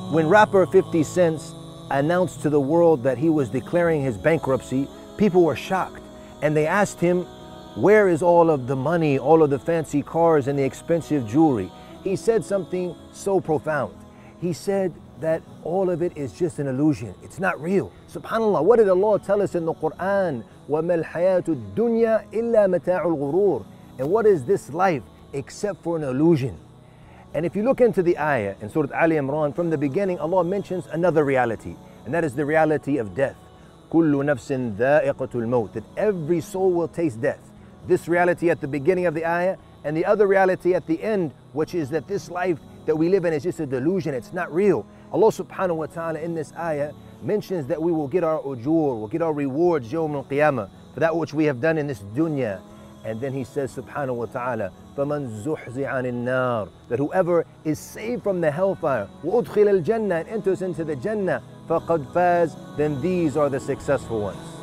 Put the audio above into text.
When rapper 50 Cent announced to the world that he was declaring his bankruptcy, people were shocked. And they asked him, where is all of the money, all of the fancy cars and the expensive jewelry? He said something so profound. He said that all of it is just an illusion. It's not real. SubhanAllah, what did Allah tell us in the Quran? وَمَا الْحَيَاةُ الدُّنْيَا إِلَّا مَتَاعُ الْغُرُورِ. And what is this life except for an illusion? And if you look into the ayah in Surah Ali Imran, from the beginning, Allah mentions another reality, and that is the reality of death. كُلُّ نَفْسٍ ذَائِقَةُ الْمَوْتِ. That every soul will taste death. This reality at the beginning of the ayah, and the other reality at the end, which is that this life that we live in is just a delusion, it's not real. Allah subhanahu wa ta'ala in this ayah mentions that we will get our ujur, we'll get our rewards yawm al-qiyamah for that which we have done in this dunya. And then he says subhanahu wa ta'ala, فَمَنْ زُحْزِعَ عَنِ النَّارِ. That whoever is saved from the hellfire, وَأُدْخِلَ الْجَنَّةِ, and enters into the Jannah, فَقَدْ فَازَ. Then these are the successful ones.